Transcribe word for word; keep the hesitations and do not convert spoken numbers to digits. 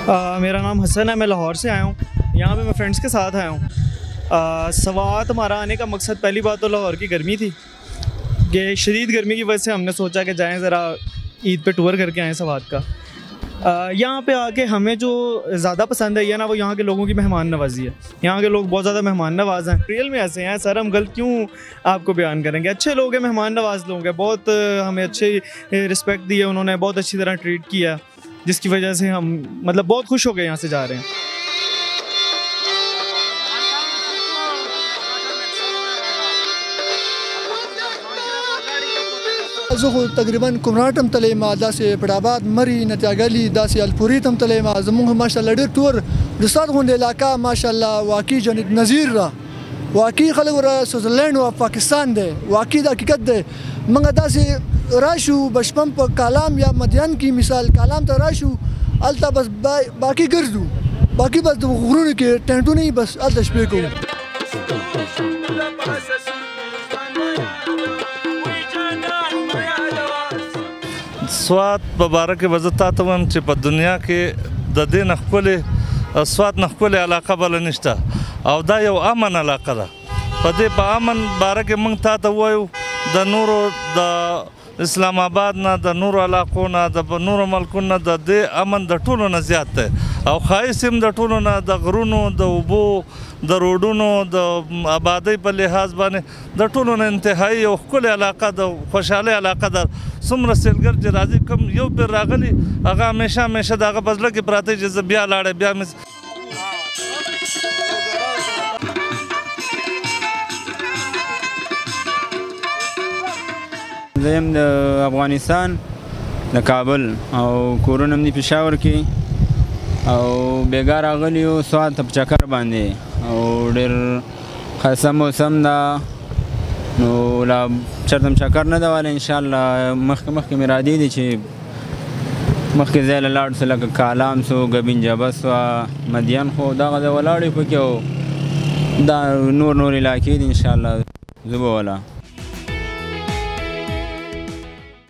आ, मेरा नाम हसन है, मैं लाहौर से आया हूँ। यहाँ पे मैं फ्रेंड्स के साथ आया हूँ। सवात हमारा आने का मकसद पहली बात तो लाहौर की गर्मी थी कि शदीद गर्मी की वजह से हमने सोचा कि जाएं ज़रा ईद पे टूर करके आएँ सवात का। यहाँ पे आके हमें जो ज़्यादा पसंद है ये ना वो यहाँ के लोगों की मेहमान नवाजी है। यहाँ के लोग बहुत ज़्यादा मेहमान नवाज हैं, रियल में ऐसे हैं सर, हम गलत क्यों आपको बयान करेंगे। अच्छे लोग हैं, मेहमान नवाज लोग हैं, बहुत हमें अच्छे रिस्पेक्ट दी है उन्होंने, बहुत अच्छी तरह ट्रीट किया, जिसकी वजह से हम मतलब बहुत खुश हो गए यहाँ से जा रहे हैं। زه تقریبا کمرات هم تللی ما داسې پړاباد مري نتیاګلي داسې الپوري هم تللی ما زمونږ ماشاءالله ډېر ټور د سات غونډې علاقه ماشاءالله واقعي جنت نظیر را واقعي خلک ور سویټزرلینډ او پاکستان دی واقعي د حقیقت دی موږ داسې راشو بشپم په کالام یا مدین کې مثال کالام ته راشو الته بس باقي ګرځو باقي بس د غرونو کې ټینټونه بس الته شپې کوو. سوات په باره کې به زه تا ته وایم چې په دنیا کې د دې نه ښکلې سوات نه ښکلې علاقه بله نشته او دا یو امن علاقه ده. په دې په امن باره کې موږ تا ته ووایو د نورو د اسلام آباد نه د نورو علاقو نه د نورو ملکونو نه د دې امن د ټولو نه زیات دی او ښایست هم د ټولو نه د غرونو د اوبو د روډونو د آبادۍ په لحاظ باندې د ټولو نه انتهایی یو ښکلې علاقه د خوشحالۍ علاقه ده. څومره سیلګر چې راځي کوم یو پیر راغلی هغه همیشه همیشه د هغه په زړه کې پراته چې زه بیا لاړی بیا مې زه یم د افغانستان د کابل او کورونه هم دي پېښور کې او بېګا راغلي یو سوات ته په چکر باندې او ډېر ښایسته موسم ده نو لا چرته هم چکر نه ده والی انشاءالله مخکې مخکې مې ارادې دي چې مخکې ځای له لاړ سو لکه کالام سو ګبین جبه سوه مدین خو دغه ځای ولاړ یو پکې او دا نور نور علاقې دي انشاءالله زه به وله